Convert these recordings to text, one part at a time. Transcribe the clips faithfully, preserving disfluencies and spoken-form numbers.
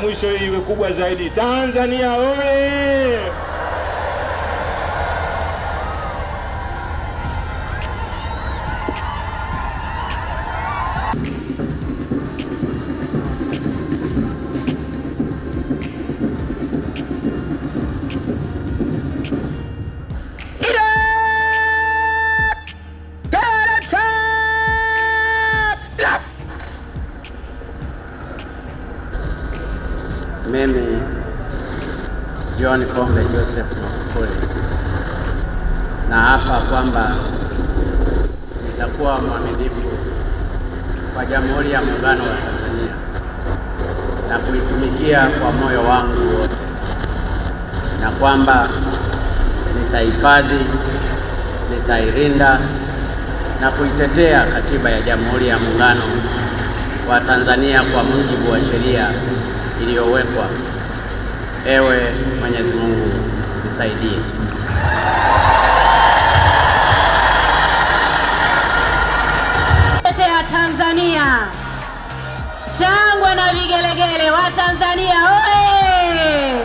mwisho iwe kubwa zaidi. Tanzania oye! Mimi John Pombe Joseph Magufuli na hapa kwamba nitakuwa mwaminifu kwa Jamhuri ya Muungano wa Tanzania na kuitumikia kwa moyo wangu wote, na kwamba nitahifadhi, nitailinda na kuitetea Katiba ya Jamhuri ya Muungano wa Tanzania kwa mujibu wa sheria iliyowekwa. Ewe Mwenyezi Mungu nisaidie. Tetea Tanzania. Shangwe na vigelegele wa Tanzania oye!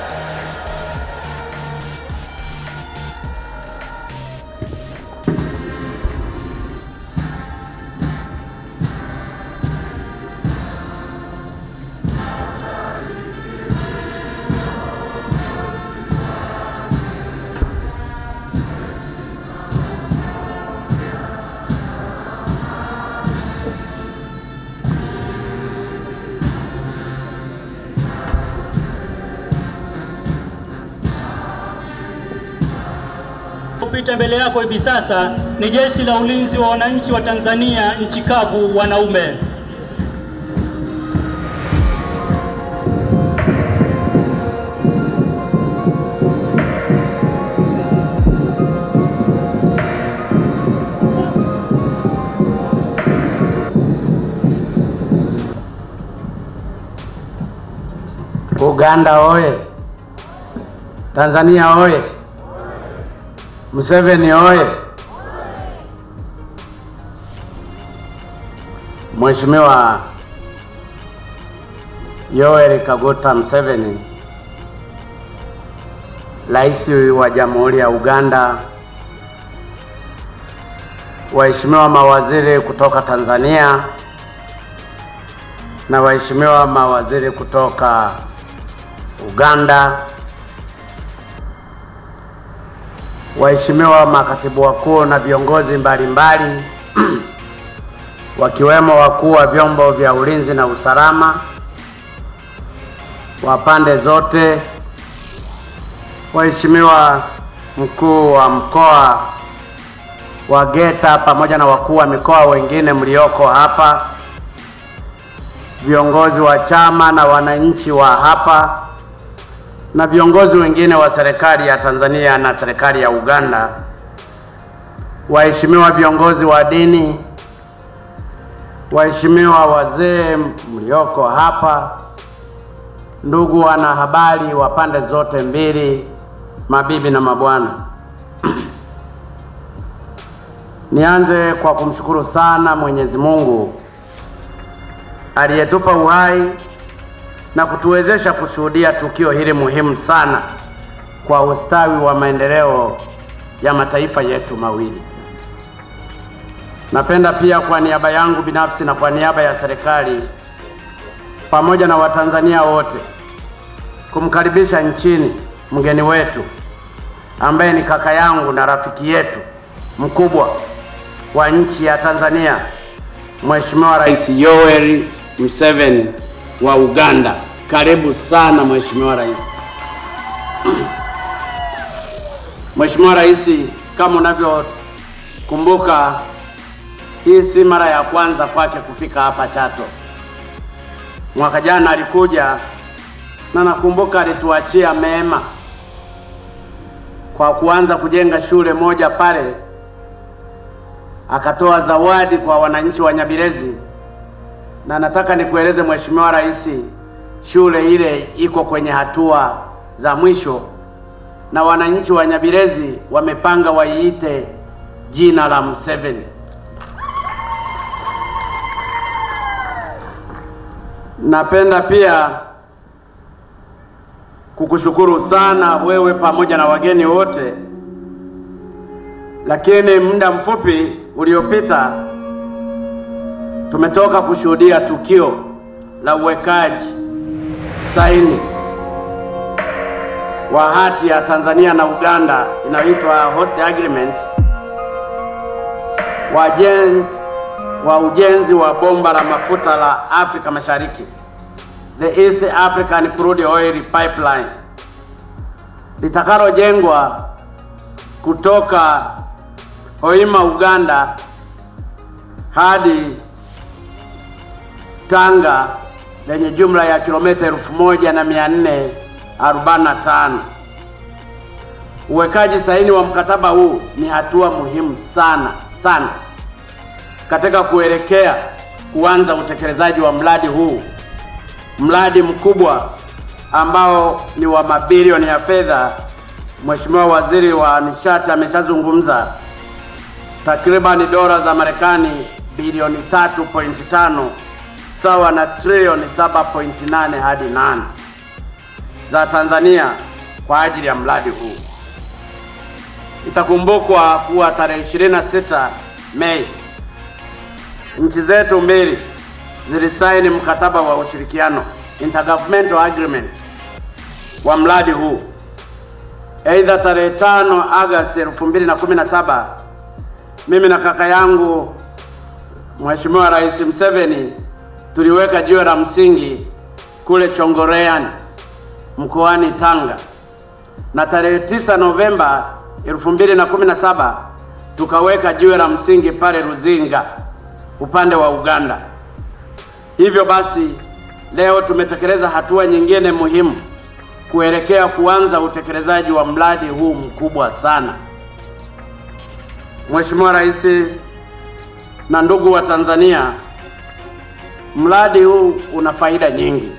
Kupita mbele yako hivi sasa ni Jeshi la Ulinzi wa Wananchi wa Tanzania nchi kavu wanaume. Uganda oye! Tanzania oye! Museveni oye! Mheshimiwa Yoweri Kaguta Museveni, Rais wa Jamhuri ya Uganda, waheshimiwa mawaziri kutoka Tanzania na waheshimiwa mawaziri kutoka Uganda, waheshimiwa makatibu wakuu na viongozi mbalimbali wakiwemo wakuu wa vyombo vya ulinzi na usalama wa pande zote, waheshimiwa mkuu wa mkoa wa Geita pamoja na wakuu wa mikoa wengine mlioko hapa, viongozi wa chama na wananchi wa hapa, na viongozi wengine wa serikali ya Tanzania na serikali ya Uganda, waheshimiwa viongozi wa dini, waheshimiwa wazee mlioko hapa, ndugu wanahabari wa pande zote mbili, mabibi na mabwana. Nianze kwa kumshukuru sana Mwenyezi Mungu aliyetupa uhai na kutuwezesha kushuhudia tukio hili muhimu sana kwa ustawi wa maendeleo ya mataifa yetu mawili. Napenda pia kwa niaba yangu binafsi na kwa niaba ya serikali pamoja na Watanzania wote kumkaribisha nchini mgeni wetu ambaye ni kaka yangu na rafiki yetu mkubwa wa nchi ya Tanzania, Mheshimiwa Rais Yoweri Museveni wa Uganda. Karibu sana Mheshimiwa Rais. Mheshimiwa Rais, kama unavyokumbuka, hii si mara ya kwanza kwake kufika hapa Chato. Mwaka jana alikuja na nakumbuka alituachia mema kwa kuanza kujenga shule moja pale, akatoa zawadi kwa wananchi wa Nyabirezi, na nataka nikueleze Mheshimiwa Rais, shule ile iko kwenye hatua za mwisho na wananchi wa Nyabirezi wamepanga waiite jina la Museveni. Napenda pia kukushukuru sana wewe pamoja na wageni wote, lakini muda mfupi uliopita tumetoka kushuhudia tukio la uwekaji saini wa hati ya Tanzania na Uganda inayoitwa Host Agreement wa ujenzi wa ujenzi wa bomba la mafuta la Afrika Mashariki, the East African Crude Oil Pipeline, litakalojengwa kutoka Hoima Uganda hadi Tanga, lenye jumla ya kilomita elfu moja na mia nne arobaini na tano. Uwekaji saini wa mkataba huu ni hatua muhimu sana sana katika kuelekea kuanza utekelezaji wa mradi huu, mradi mkubwa ambao ni wa mabilioni ya fedha. Mheshimiwa Waziri wa Nishati ameshazungumza, takriban dola za Marekani bilioni tatu nukta tano sawa na trilioni saba nukta nane hadi nane za Tanzania kwa ajili ya mradi huu. Itakumbukwa kuwa tarehe ishirini na sita Mei nchi zetu mbili zilisaini mkataba wa ushirikiano, intergovernmental agreement, wa mradi huu. Aidha, tarehe tano Agosti elfu mbili na kumi na saba mimi na kaka yangu Mheshimiwa Rais Museveni tuliweka jiwe la msingi kule Chongoleani mkoani Tanga, na tarehe tisa Novemba elfu mbili na kumi na saba tukaweka jiwe la msingi pale Ruzinga upande wa Uganda. Hivyo basi leo tumetekeleza hatua nyingine muhimu kuelekea kuanza utekelezaji wa mradi huu mkubwa sana. Mheshimiwa Rais na ndugu wa Tanzania, mradi huu una faida nyingi.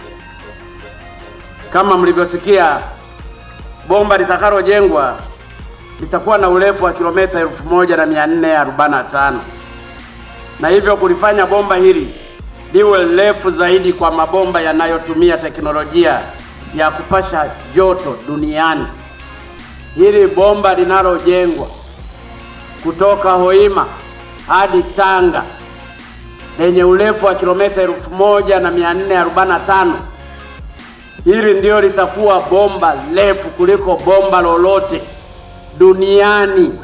Kama mlivyosikia, bomba litakalojengwa litakuwa na urefu wa kilomita elfu moja na mia nne arobaini na tano, na hivyo kulifanya bomba hili liwe refu zaidi kwa mabomba yanayotumia teknolojia ya kupasha joto duniani. Hili bomba linalojengwa kutoka Hoima hadi Tanga lenye urefu wa kilomita elfu moja na mia nne arobaini na tano, hili ndio litakuwa bomba refu kuliko bomba lolote duniani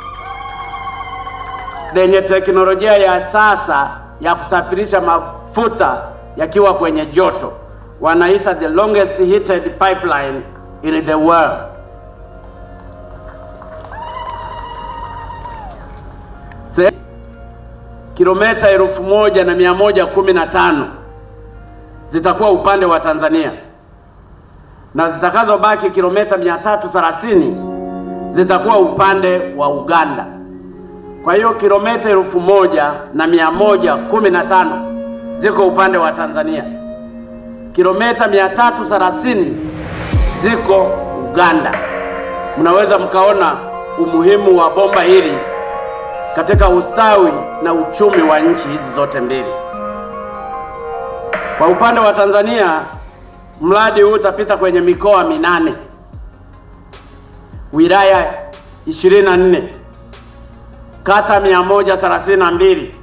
lenye teknolojia ya sasa ya kusafirisha mafuta yakiwa kwenye joto. Wanaita the longest heated pipeline in the world. Se kilomita elfu moja na mia moja kumi na tano zitakuwa upande wa Tanzania, na zitakazobaki kilomita mia tatu thelathini zitakuwa upande wa Uganda. Kwa hiyo kilomita elfu moja na mia moja kumi na tano ziko upande wa Tanzania, kilomita mia tatu thelathini ziko Uganda. Mnaweza mkaona umuhimu wa bomba hili katika ustawi na uchumi wa nchi hizi zote mbili. Kwa upande wa Tanzania, mradi huu utapita kwenye mikoa minane, wilaya ishirini na nne, kata mia moja thelathini na mbili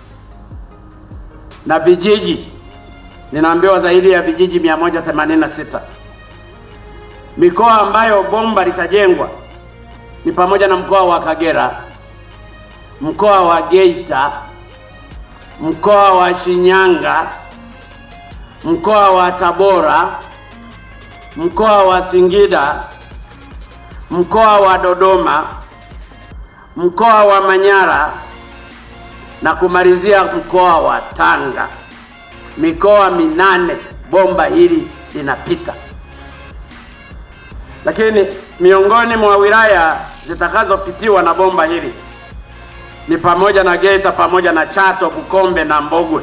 na vijiji, ninaambiwa zaidi ya vijiji mia moja themanini na sita. Mikoa ambayo bomba litajengwa ni pamoja na mkoa wa Kagera, mkoa wa Geita, mkoa wa Shinyanga, mkoa wa Tabora, mkoa wa Singida, mkoa wa Dodoma, mkoa wa Manyara na kumalizia mkoa wa Tanga. Mikoa minane bomba hili linapita. Lakini miongoni mwa wilaya zitakazopitiwa na bomba hili ni pamoja na Geita, pamoja na Chato, Bukombe na Mbogwe.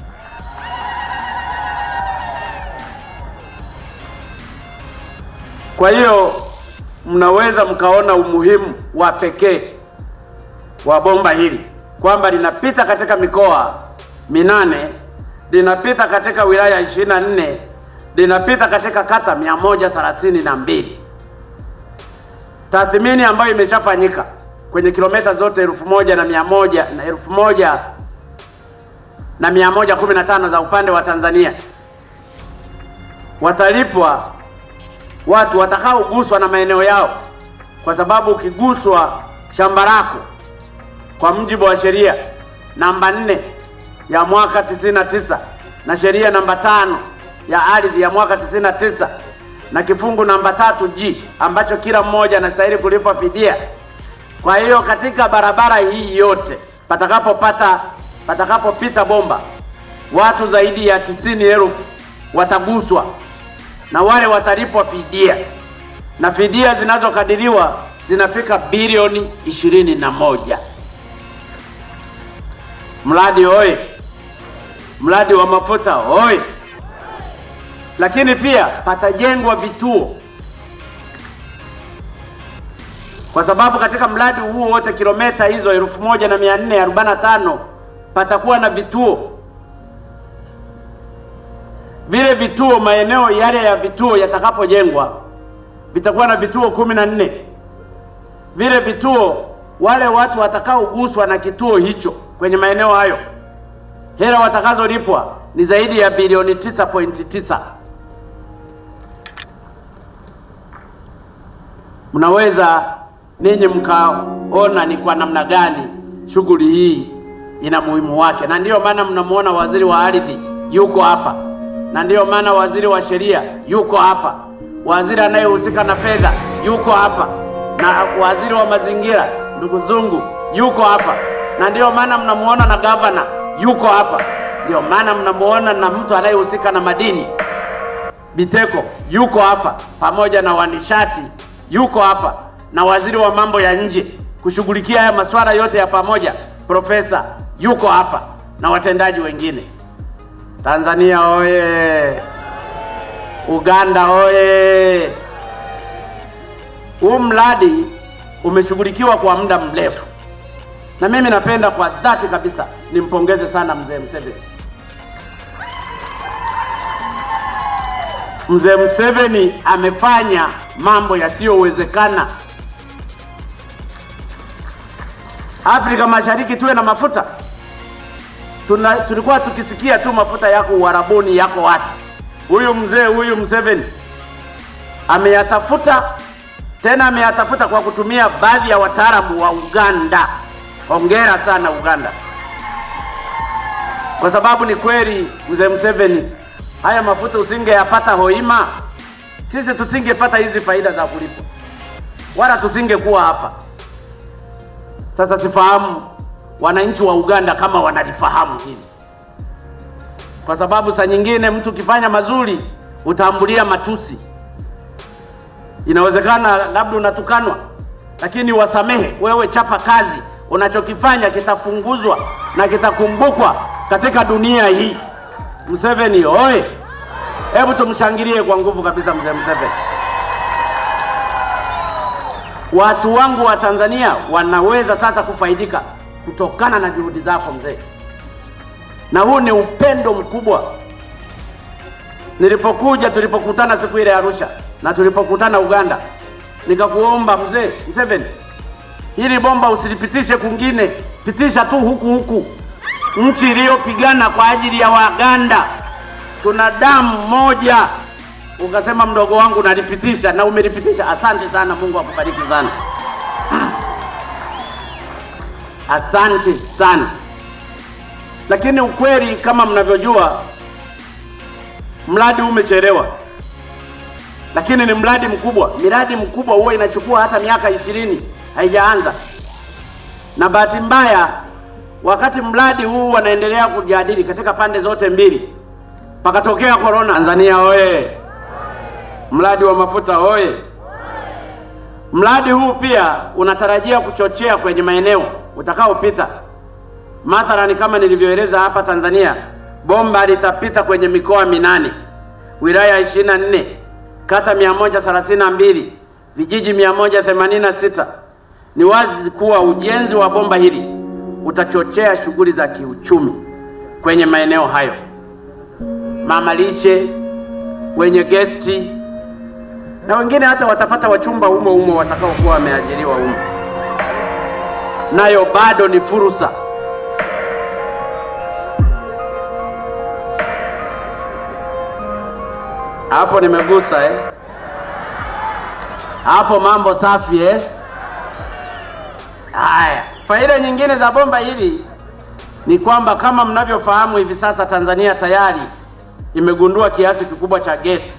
Kwa hiyo mnaweza mkaona umuhimu wa pekee wa bomba hili kwamba linapita katika mikoa minane, linapita katika wilaya ishirini na nne linapita katika kata mia moja thelathini na mbili. Tathmini ambayo imeshafanyika kwenye kilomita zote elfu moja na mia moja na elfu moja na mia moja kumi na tano za upande wa Tanzania, watalipwa watu watakaoguswa na maeneo yao, kwa sababu ukiguswa shamba lako kwa mujibu wa sheria namba nne ya mwaka tisini na tisa na sheria namba tano ya ardhi ya mwaka tisini na tisa na kifungu namba tatu G ambacho kila mmoja anastahili kulipa fidia. Kwa hiyo katika barabara hii yote patakapopata patakapopita bomba, watu zaidi ya tisini elfu wataguswa na wale watalipwa fidia, na fidia zinazokadiriwa zinafika bilioni ishirini na moja. Mradi oye! Mradi wa mafuta oye! Lakini pia patajengwa vituo, kwa sababu katika mradi huu wote kilomita hizo elfu moja na mia nne arobaini na tano patakuwa na vituo. Vile vituo, maeneo yale ya vituo yatakapojengwa vitakuwa na vituo kumi na nne. Vile vituo, wale watu watakaoguswa na kituo hicho kwenye maeneo hayo, hela watakazolipwa ni zaidi ya bilioni tisa nukta tisa. Mnaweza ninyi mkaona ni kwa namna gani shughuli hii ina muhimu wake, na ndiyo maana mnamuona waziri wa ardhi yuko hapa, na ndiyo maana waziri wa sheria yuko hapa, waziri anayehusika na fedha yuko hapa, na waziri wa mazingira ndugu Zungu yuko hapa, na ndiyo maana mnamuona na gavana yuko hapa, ndiyo maana mnamuona na mtu anayehusika na madini Biteko yuko hapa, pamoja na wanishati yuko hapa, na waziri wa mambo ya nje kushughulikia haya masuala yote ya pamoja profesa yuko hapa, na watendaji wengine. Tanzania oye! Uganda oye! Huu mradi umeshughulikiwa kwa muda mrefu, na mimi napenda kwa dhati kabisa nimpongeze sana mzee Museveni. Mzee Museveni amefanya mambo yasiyowezekana. Afrika Mashariki tuwe na mafuta. Tuna, tulikuwa tukisikia tu mafuta yako Uarabuni, yako wapi. Huyu mzee huyu Museveni ameyatafuta, tena ameyatafuta kwa kutumia baadhi ya wataalamu wa Uganda. Hongera sana Uganda, kwa sababu ni kweli mzee Museveni, haya mafuta usingeyapata Hoima, sisi tusingepata hizi faida za kulipa, wala tusingekuwa hapa. Sasa sifahamu wananchi wa Uganda kama wanalifahamu hili, kwa sababu saa nyingine mtu kifanya mazuri utambulia matusi. Inawezekana labda unatukanwa, lakini wasamehe, wewe chapa kazi, unachokifanya kitafunguzwa na kitakumbukwa katika dunia hii. Museveni oye! Hebu tumshangilie kwa nguvu kabisa mzee Museveni. Watu wangu wa Tanzania wanaweza sasa kufaidika kutokana na juhudi zako mzee, na huu ni upendo mkubwa. Nilipokuja, tulipokutana siku ile Arusha na tulipokutana Uganda, nikakuomba mzee Museveni, hili bomba usilipitishe kwingine, pitisha tu huku huku. Nchi iliyopigana kwa ajili ya Waganda, tuna damu moja. Ukasema mdogo wangu nalipitisha, na umelipitisha. Asante sana, Mungu akubariki sana. Asante sana. Lakini ukweli kama mnavyojua, mradi umechelewa, lakini ni mradi mkubwa. Miradi mkubwa huwa inachukua hata miaka ishirini haijaanza, na bahati mbaya wakati mradi huu wanaendelea kujadili katika pande zote mbili, pakatokea corona. Tanzania oye! Mradi wa mafuta oye! Mradi huu pia unatarajia kuchochea kwenye maeneo utakaopita. Mathalani kama nilivyoeleza hapa Tanzania, bomba litapita kwenye mikoa minane, wilaya ishirini na nne, kata mia moja thelathini na mbili, vijiji mia moja themanini na sita. Ni wazi kuwa ujenzi wa bomba hili utachochea shughuli za kiuchumi kwenye maeneo hayo. Mama lishe, wenye gesti, na wengine hata watapata wachumba humo humo watakao kuwa wameajiriwa humo. Nayo bado ni fursa. Hapo nimegusa eh? Hapo mambo safi eh? Haya, faida nyingine za bomba hili ni kwamba kama mnavyofahamu hivi sasa Tanzania tayari imegundua kiasi kikubwa cha gesi.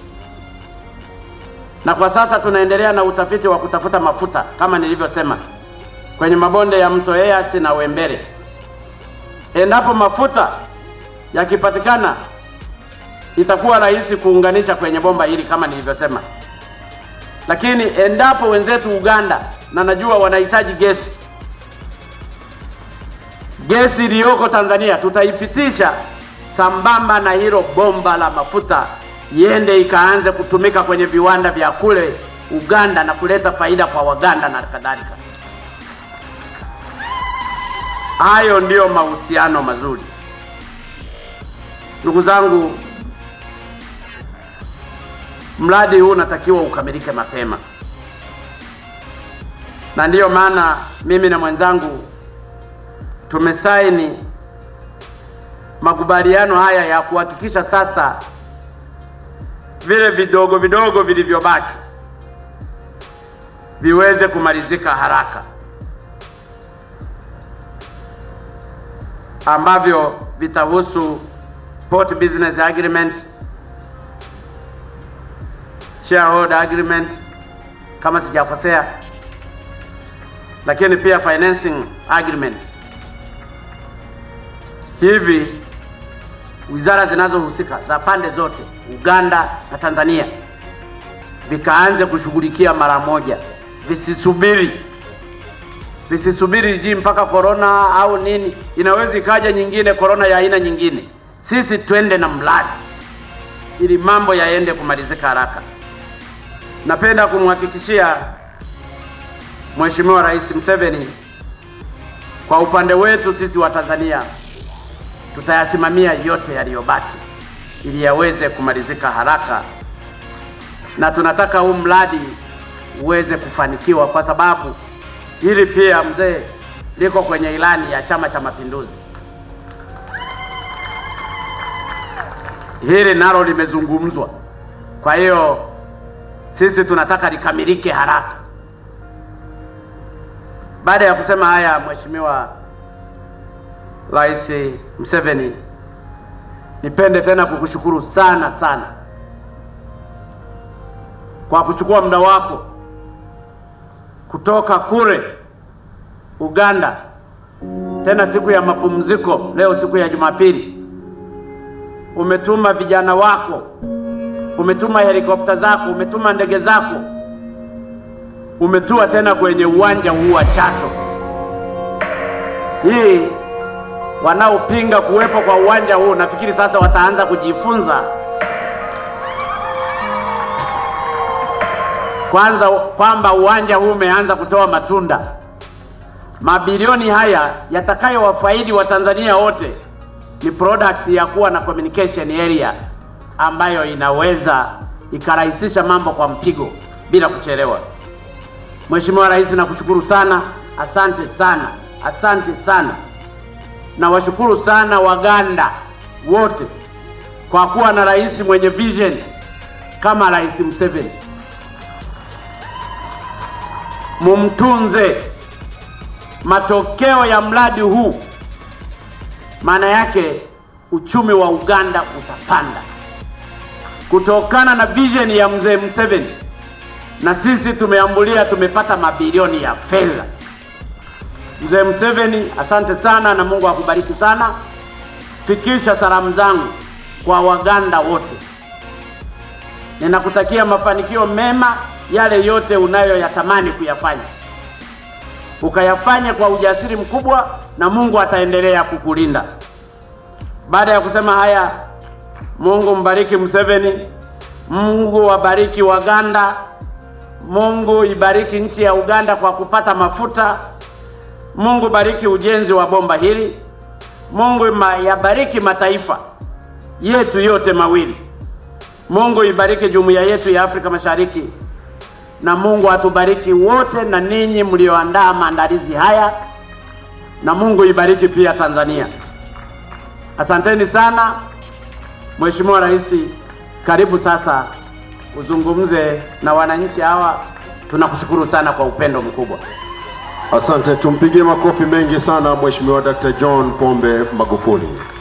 Na kwa sasa tunaendelea na utafiti wa kutafuta mafuta kama nilivyosema kwenye mabonde ya mto Eyasi na Wembere. Endapo mafuta yakipatikana, itakuwa rahisi kuunganisha kwenye bomba hili kama nilivyosema. Lakini endapo wenzetu Uganda, na najua wanahitaji gesi, gesi iliyoko Tanzania tutaipitisha sambamba na hilo bomba la mafuta, iende ikaanze kutumika kwenye viwanda vya kule Uganda na kuleta faida kwa Waganda na kadhalika. Hayo ndiyo mahusiano mazuri. Ndugu zangu, mradi huu unatakiwa ukamilike mapema. Na ndiyo maana mimi na mwenzangu tumesaini makubaliano haya ya kuhakikisha sasa vile vidogo vidogo vilivyobaki viweze kumalizika haraka, ambavyo vitahusu Port Business Agreement, Shareholder Agreement kama sijakosea, lakini pia Financing Agreement. Hivi wizara zinazohusika za pande zote, Uganda na Tanzania, vikaanze kushughulikia mara moja, visisubiri visisubiri ji mpaka corona au nini, inaweza ikaja nyingine corona ya aina nyingine. Sisi twende na mradi ili mambo yaende kumalizika haraka. Napenda kumhakikishia Mheshimiwa Rais Museveni, kwa upande wetu sisi wa Tanzania tutayasimamia yote yaliyobaki ili yaweze kumalizika haraka, na tunataka huu mradi uweze kufanikiwa kwa sababu hili pia mzee liko kwenye ilani ya Chama cha Mapinduzi. Hili nalo limezungumzwa. Kwa hiyo sisi tunataka likamilike haraka. Baada ya kusema haya, Mheshimiwa Rais Museveni, nipende tena kukushukuru sana sana kwa kuchukua muda wako kutoka kule Uganda, tena siku ya mapumziko, leo siku ya Jumapili. Umetuma vijana wako, umetuma helikopta zako, umetuma ndege zako, umetua tena kwenye uwanja huu wa Chato. Hii wanaopinga kuwepo kwa uwanja huu nafikiri sasa wataanza kujifunza kwanza kwamba uwanja huu umeanza kutoa matunda. Mabilioni haya yatakayowafaidi wa Tanzania wote ni product ya kuwa na communication area ambayo inaweza ikarahisisha mambo kwa mpigo bila kuchelewa. Mheshimiwa Rais, nakushukuru sana, asante sana, asante sana. Na washukuru sana Waganda wote kwa kuwa na rais mwenye vision kama Rais Museveni. Mumtunze. Matokeo ya mradi huu maana yake uchumi wa Uganda utapanda kutokana na vision ya mzee Museveni, na sisi tumeambulia, tumepata mabilioni ya fedha. Mzee Museveni, asante sana na Mungu akubariki sana. Fikisha salamu zangu kwa Waganda wote. Ninakutakia mafanikio mema, yale yote unayoyatamani kuyafanya ukayafanye kwa ujasiri mkubwa, na Mungu ataendelea kukulinda. Baada ya kusema haya, Mungu mbariki Museveni, Mungu wabariki Waganda, Mungu ibariki nchi ya Uganda kwa kupata mafuta, Mungu bariki ujenzi wa bomba hili, Mungu yabariki mataifa yetu yote mawili, Mungu ibariki jumuiya yetu ya Afrika Mashariki, na Mungu atubariki wote na ninyi mlioandaa maandalizi haya, na Mungu ibariki pia Tanzania. Asanteni sana. Mheshimiwa Rais, karibu sasa uzungumze na wananchi hawa. Tunakushukuru sana kwa upendo mkubwa. Asante, tumpigie makofi mengi sana Mheshimiwa Daktari John Pombe Magufuli.